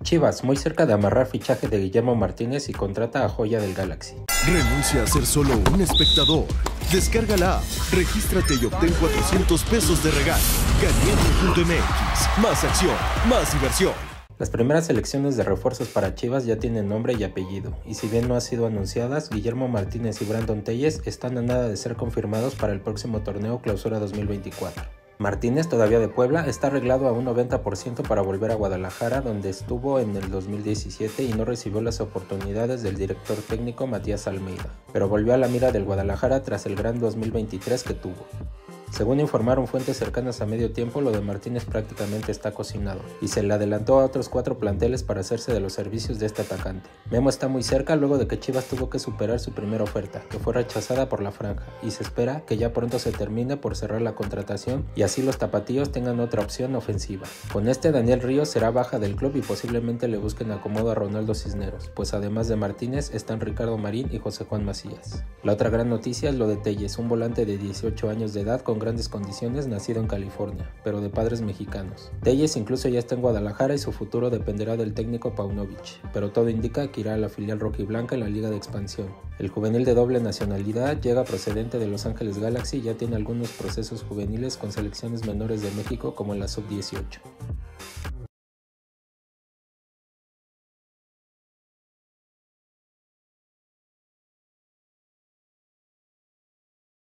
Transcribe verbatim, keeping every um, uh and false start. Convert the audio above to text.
Chivas, muy cerca de amarrar fichaje de Guillermo Martínez y contrata a joya del Galaxy. Renuncia a ser solo un espectador. Descarga la app, regístrate y obtén cuatrocientos pesos de regalo. Caliente punto M X, más acción, más diversión. Las primeras selecciones de refuerzos para Chivas ya tienen nombre y apellido, y si bien no han sido anunciadas, Guillermo Martínez y Brandon Telles están a nada de ser confirmados para el próximo torneo Clausura dos mil veinticuatro. Martínez, todavía de Puebla, está arreglado a un noventa por ciento para volver a Guadalajara, donde estuvo en el dos mil diecisiete y no recibió las oportunidades del director técnico Matías Almeida, pero volvió a la mira del Guadalajara tras el gran dos mil veintitrés que tuvo. Según informaron fuentes cercanas a medio tiempo, lo de Martínez prácticamente está cocinado, y se le adelantó a otros cuatro planteles para hacerse de los servicios de este atacante. Memo está muy cerca luego de que Chivas tuvo que superar su primera oferta, que fue rechazada por la franja, y se espera que ya pronto se termine por cerrar la contratación y así los tapatíos tengan otra opción ofensiva. Con este, Daniel Ríos será baja del club y posiblemente le busquen acomodo a Ronaldo Cisneros, pues además de Martínez están Ricardo Marín y José Juan Macías. La otra gran noticia es lo de Telles, un volante de dieciocho años de edad con grandes condiciones, nacido en California, pero de padres mexicanos. Telles incluso ya está en Guadalajara y su futuro dependerá del técnico Paunovic, pero todo indica que irá a la filial rojiblanca en la Liga de Expansión. El juvenil de doble nacionalidad llega procedente de Los Ángeles Galaxy y ya tiene algunos procesos juveniles con selecciones menores de México como en la sub dieciocho.